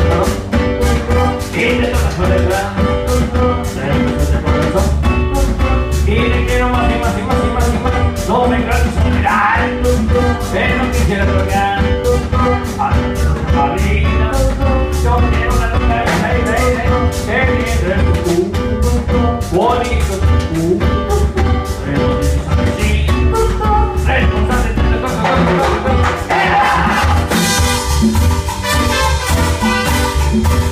Y te toca soledad, de corazón. Y te quiero más y más y más y más y más. No me canso de mirar, pero quisiera tocar. A la vida, yo quiero una loca que viene el cucú, bonito cucú. Pero sí, responsable de la cosa.